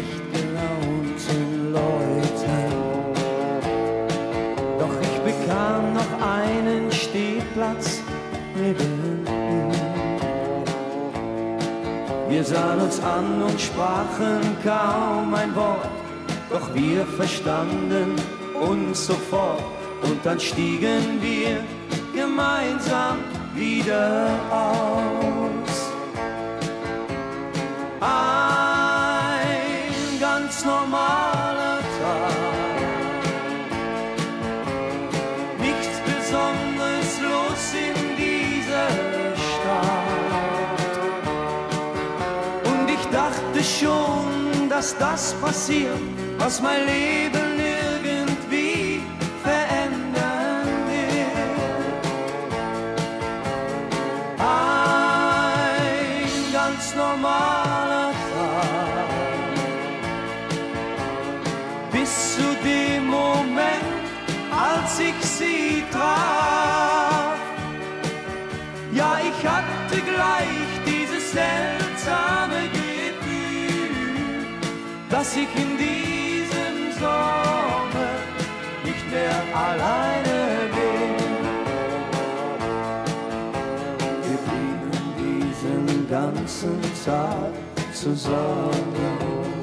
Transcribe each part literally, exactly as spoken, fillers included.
schlecht gelaunten Leuten. Doch ich bekam noch einen Stehplatz neben ihm. Wir sahen uns an und sprachen kaum ein Wort, doch wir verstanden uns sofort. Und dann stiegen wir gemeinsam wieder aus. Ein ganz normaler Tag, nichts Besonderes los in dieser Stadt. Und ich dachte schon, dass das passiert, was mein Leben irgendwie verändern wird. Ein ganz normaler Tag, bis zu dem Moment, als ich sie traf. Ja, ich hatte gleich dieses seltsame Gefühl, dass ich in diesem Sommer nicht mehr alleine bin. Wir blieben diesen ganzen Tag zusammen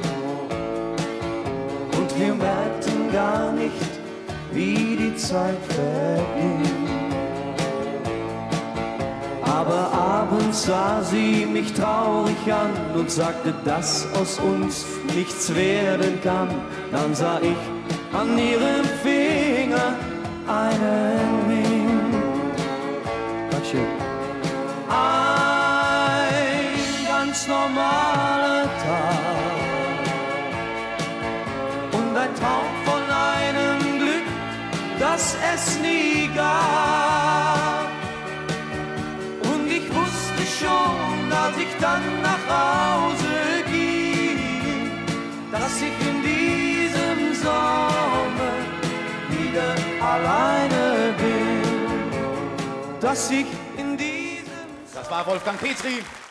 und wir merkten gar nicht, wie die Zeit verging. Aber abends sah sie mich traurig an und sagte, dass aus uns nichts werden kann. Dann sah ich an ihrem Finger einen Ring. Dankeschön. Ein ganz normaler Tag und ein Traum von einem Glück, das es nie gab. Und ich wusste schon, als ich dann nach Hause ging, dass ich in diesem Sommer wieder alleine bin. Dass ich in diesem... Das war Wolfgang Petri.